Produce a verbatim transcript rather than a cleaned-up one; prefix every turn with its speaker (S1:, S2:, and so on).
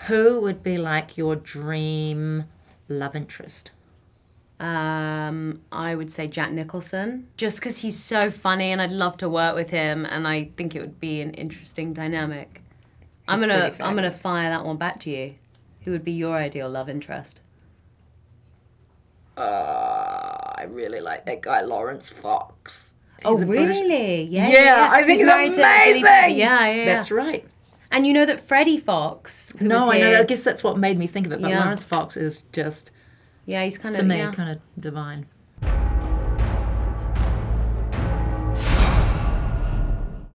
S1: Who would be like your dream love interest?
S2: Um, I would say Jack Nicholson, just because he's so funny and I'd love to work with him, and I think it would be an interesting dynamic. I'm
S1: He's
S2: gonna
S1: pretty
S2: I'm gonna
S1: fabulous.
S2: fire that one back to you. Who would be your ideal love interest?
S1: Uh, I really like that guy, Lawrence Fox.
S2: Oh,
S1: He's a British-
S2: really? Yeah,
S1: Yeah, I think
S2: Who's
S1: he's
S2: married to Billie
S1: amazing.
S2: Bobby. Yeah, yeah, yeah.
S1: That's right.
S2: And you know that Freddie Fox, who was
S1: No, I
S2: here,
S1: know. I guess that's what made me think of it. But
S2: Yeah.
S1: Lawrence Fox is just,
S2: yeah, he's kind
S1: to
S2: of
S1: me,
S2: yeah.
S1: kind of divine.